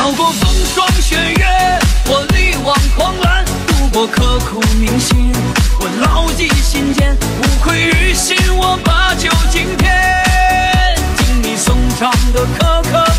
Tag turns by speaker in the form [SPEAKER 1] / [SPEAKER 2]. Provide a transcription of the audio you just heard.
[SPEAKER 1] 绕过风霜雪月，我力挽狂澜；度过刻骨铭心，我牢记心间。不愧于心，我把酒敬天，敬你送上的可可。